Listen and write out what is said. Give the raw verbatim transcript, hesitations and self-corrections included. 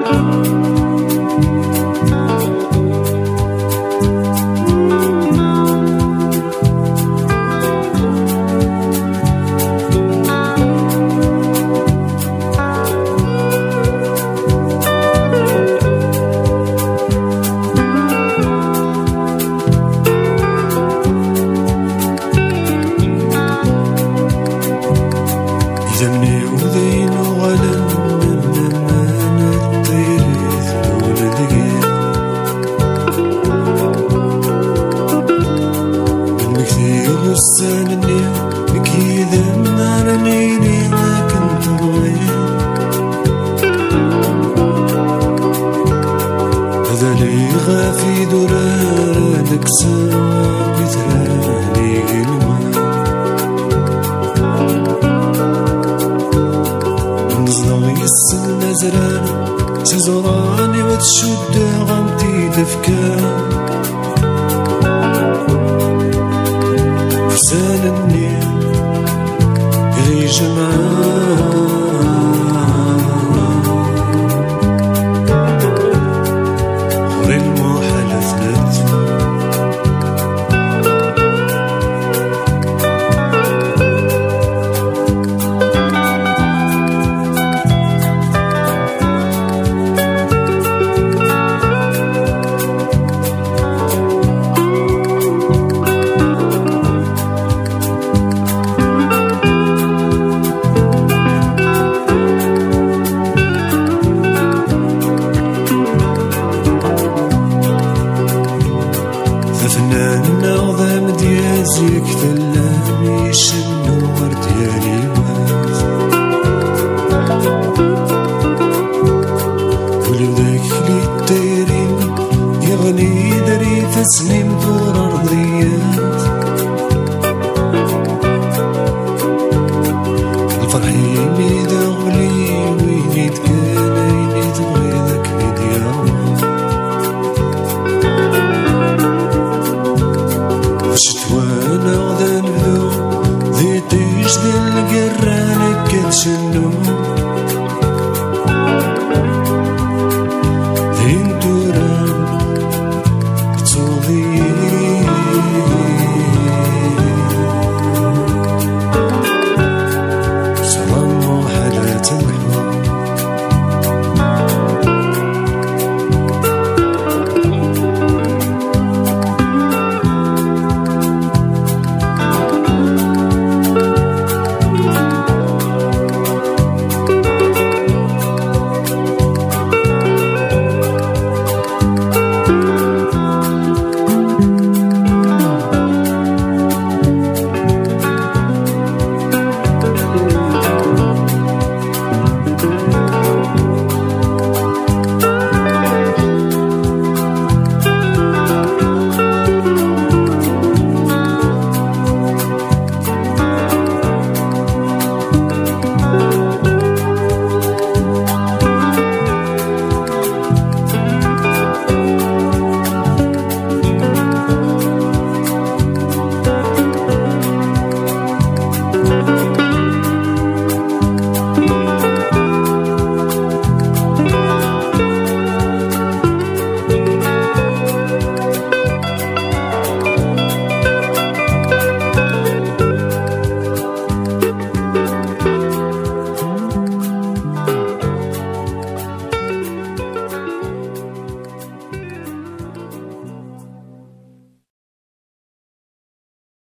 زمني وذين وغلن لما نطيريث لولد غير المكثير والسان النيل مكيذا ما رنيني ما كنت ضوير هذا لي غافي درارك سوا بثاني قلما السن زران تزراني وتشد غمتي تفكار فرسان النيل غي جمعان غري المحال ثلاث فنان نغضم ديازيك ثلاني شنو ورد يالي واز ولو ذاك لي التايرين يغني دري تسليم دور أرضية